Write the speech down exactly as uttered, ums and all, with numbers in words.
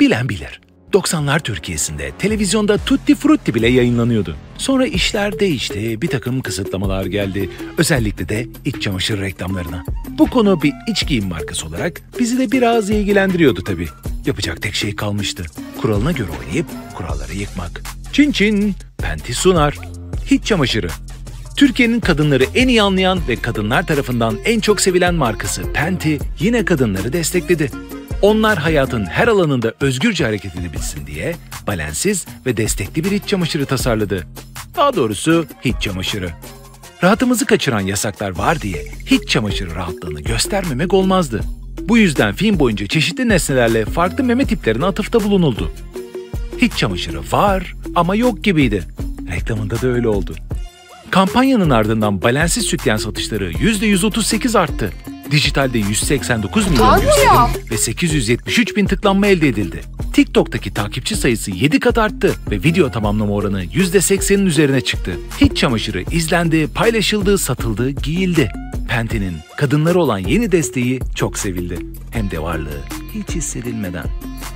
Bilen bilir. doksanlar Türkiye'sinde televizyonda Tutti Frutti bile yayınlanıyordu. Sonra işler değişti, bir takım kısıtlamalar geldi. Özellikle de iç çamaşır reklamlarına. Bu konu bir iç giyim markası olarak bizi de biraz ilgilendiriyordu tabii. Yapacak tek şey kalmıştı. Kuralına göre oynayıp kuralları yıkmak. Çin Çin, Penti sunar. İç çamaşırı. Türkiye'nin kadınları en iyi anlayan ve kadınlar tarafından en çok sevilen markası Penti yine kadınları destekledi. Onlar hayatın her alanında özgürce hareket edebilsin diye balensiz ve destekli bir iç çamaşırı tasarladı. Daha doğrusu iç çamaşırı. Rahatımızı kaçıran yasaklar var diye iç çamaşırı rahatlığını göstermemek olmazdı. Bu yüzden film boyunca çeşitli nesnelerle farklı meme tiplerine atıfta bulunuldu. İç çamaşırı var ama yok gibiydi. Reklamında da öyle oldu. Kampanyanın ardından balensiz sütyen satışları yüzde yüz otuz sekiz arttı. Dijitalde yüz seksen dokuz milyon izlenim ve sekiz yüz yetmiş üç bin tıklanma elde edildi. TikTok'taki takipçi sayısı yedi kat arttı ve video tamamlama oranı yüzde seksenin üzerine çıktı. İç çamaşırı izlendi, paylaşıldı, satıldı, giyildi. Penti'nin kadınlara olan yeni desteği çok sevildi. Hem de varlığı hiç hissedilmeden.